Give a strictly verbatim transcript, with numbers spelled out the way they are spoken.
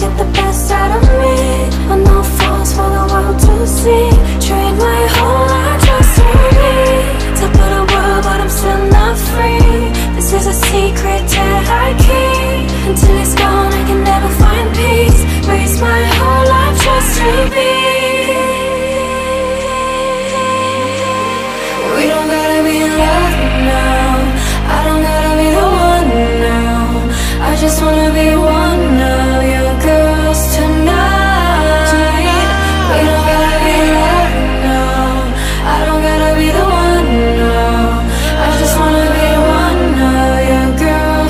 get the best out of me. On no falls for the world to see. Trade my whole life just to be top of the world, but I'm still not free. This is a secret that I keep. Until it's gone, I can never find peace. Raise my whole life just to be. We don't gotta be in love now. I don't gotta be the one now. I just wanna be one.